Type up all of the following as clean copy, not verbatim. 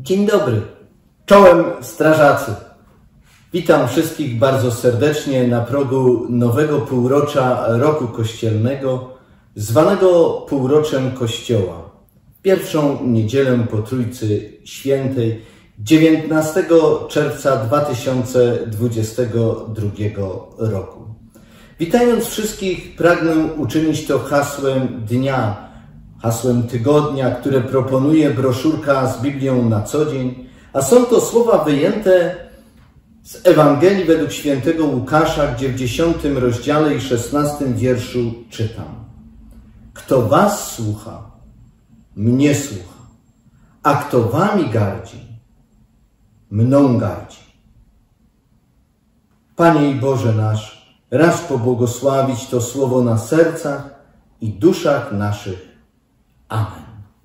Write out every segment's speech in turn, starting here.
Dzień dobry, czołem strażacy. Witam wszystkich bardzo serdecznie na progu nowego półrocza roku kościelnego, zwanego półroczem Kościoła. Pierwszą niedzielę po Trójcy Świętej, 19 czerwca 2022 roku. Witając wszystkich, pragnę uczynić to hasłem dnia, hasłem tygodnia, które proponuje broszurka z Biblią na co dzień, a są to słowa wyjęte z Ewangelii według świętego Łukasza, gdzie w 10 rozdziale i 16 wierszu czytam: Kto was słucha, mnie słucha, a kto wami gardzi, mną gardzi. Panie i Boże nasz, racz pobłogosławić to słowo na sercach i duszach naszych. Amen.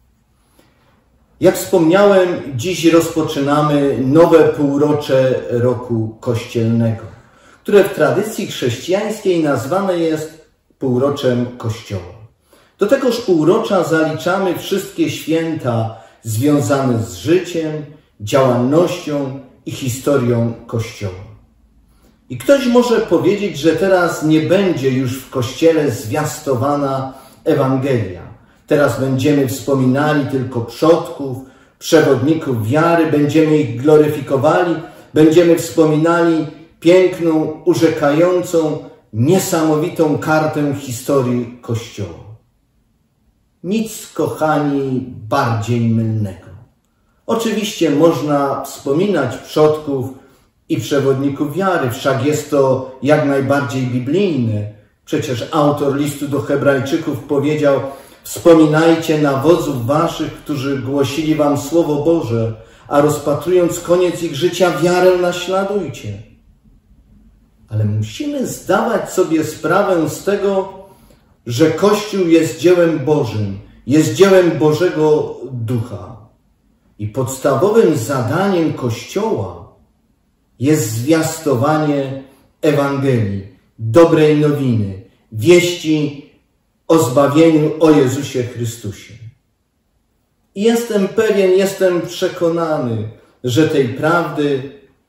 Jak wspomniałem, dziś rozpoczynamy nowe półrocze roku kościelnego, które w tradycji chrześcijańskiej nazwane jest półroczem Kościoła. Do tegoż półrocza zaliczamy wszystkie święta związane z życiem, działalnością i historią Kościoła. I ktoś może powiedzieć, że teraz nie będzie już w Kościele zwiastowana Ewangelia. Teraz będziemy wspominali tylko przodków, przewodników wiary, będziemy ich gloryfikowali, będziemy wspominali piękną, urzekającą, niesamowitą kartę historii Kościoła. Nic, kochani, bardziej mylnego. Oczywiście można wspominać przodków i przewodników wiary, wszak jest to jak najbardziej biblijne. Przecież autor listu do Hebrajczyków powiedział: wspominajcie nawodzów waszych, którzy głosili wam Słowo Boże, a rozpatrując koniec ich życia, wiarę naśladujcie. Ale musimy zdawać sobie sprawę z tego, że Kościół jest dziełem Bożym, jest dziełem Bożego Ducha. I podstawowym zadaniem Kościoła jest zwiastowanie Ewangelii, dobrej nowiny, wieści o zbawieniu, o Jezusie Chrystusie. I jestem pewien, jestem przekonany, że tej prawdy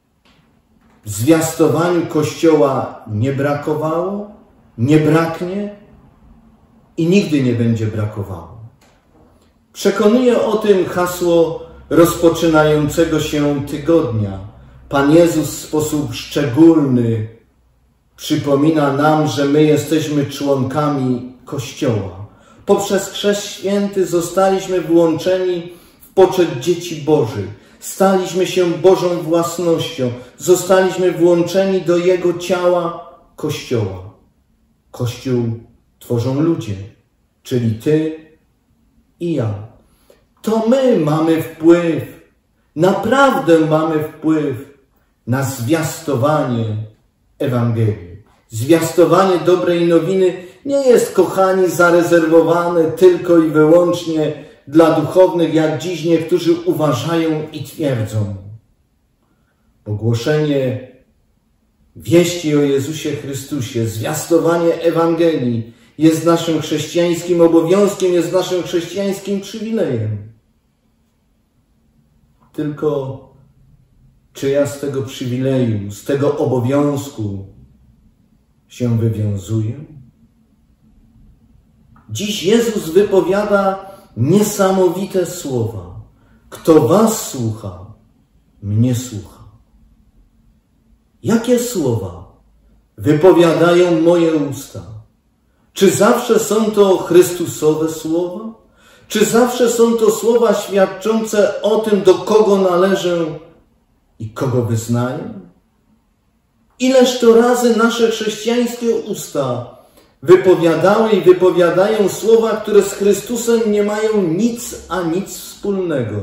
w zwiastowaniu Kościoła nie brakowało, nie braknie i nigdy nie będzie brakowało. Przekonuje o tym hasło rozpoczynającego się tygodnia. Pan Jezus w sposób szczególny przypomina nam, że my jesteśmy członkami Kościoła. Poprzez Chrzest Święty zostaliśmy włączeni w poczet dzieci Bożych. Staliśmy się Bożą własnością. Zostaliśmy włączeni do Jego ciała Kościoła. Kościół tworzą ludzie, czyli ty i ja. To my mamy wpływ, naprawdę mamy wpływ na zwiastowanie Ewangelii. Zwiastowanie dobrej nowiny nie jest, kochani, zarezerwowane tylko i wyłącznie dla duchownych, jak dziś niektórzy uważają i twierdzą. Ogłoszenie wieści o Jezusie Chrystusie, zwiastowanie Ewangelii jest naszym chrześcijańskim obowiązkiem, jest naszym chrześcijańskim przywilejem. Tylko czy ja z tego przywileju, z tego obowiązku się wywiązuję? Dziś Jezus wypowiada niesamowite słowa. Kto was słucha, mnie słucha. Jakie słowa wypowiadają moje usta? Czy zawsze są to Chrystusowe słowa? Czy zawsze są to słowa świadczące o tym, do kogo należę i kogo wyznaję? Ileż to razy nasze chrześcijańskie usta wypowiadały i wypowiadają słowa, które z Chrystusem nie mają nic a nic wspólnego.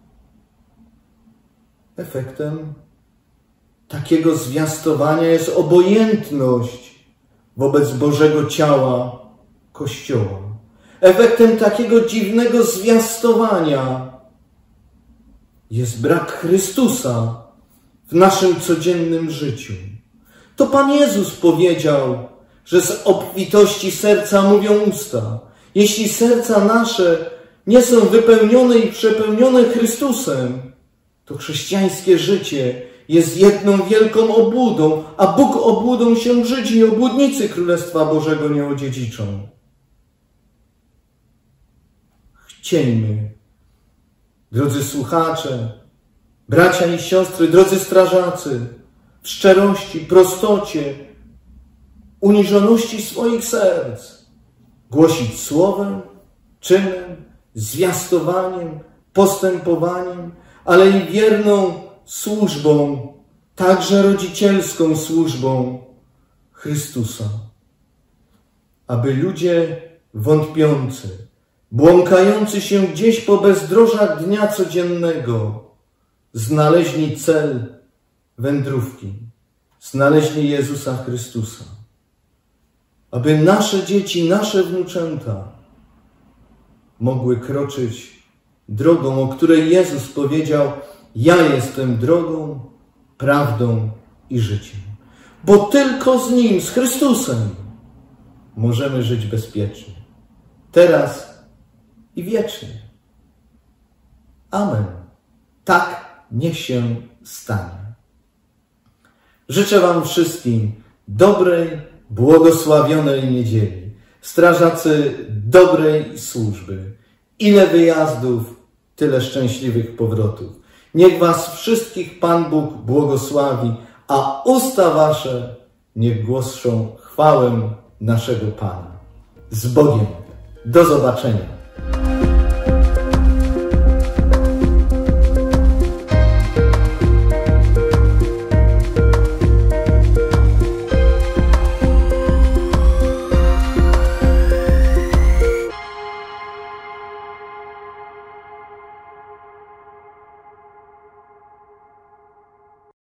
Efektem takiego zwiastowania jest obojętność wobec Bożego ciała Kościoła. Efektem takiego dziwnego zwiastowania jest brak Chrystusa w naszym codziennym życiu. To Pan Jezus powiedział, że z obfitości serca mówią usta. Jeśli serca nasze nie są wypełnione i przepełnione Chrystusem, To chrześcijańskie życie jest jedną wielką obłudą, a Bóg obłudą się brzydzi i obłudnicy Królestwa Bożego nie odziedziczą. Chciejmy, drodzy słuchacze, bracia i siostry, drodzy strażacy, w szczerości, prostocie, uniżoności swoich serc głosić słowem, czynem, zwiastowaniem, postępowaniem, ale i wierną służbą, także rodzicielską służbą Chrystusa. Aby ludzie wątpiący, błąkający się gdzieś po bezdrożach dnia codziennego, znaleźli cel wędrówki, znaleźli Jezusa Chrystusa. Aby nasze dzieci, nasze wnuczęta mogły kroczyć drogą, o której Jezus powiedział: ja jestem drogą, prawdą i życiem. Bo tylko z Nim, z Chrystusem, możemy żyć bezpiecznie. Teraz i wiecznie. Amen. Tak niech się stanie. Życzę Wam wszystkim dobrej, błogosławionej niedzieli. Strażacy dobrej służby. Ile wyjazdów, tyle szczęśliwych powrotów. Niech Was wszystkich Pan Bóg błogosławi, a usta Wasze niech głoszą chwałę naszego Pana. Z Bogiem. Do zobaczenia.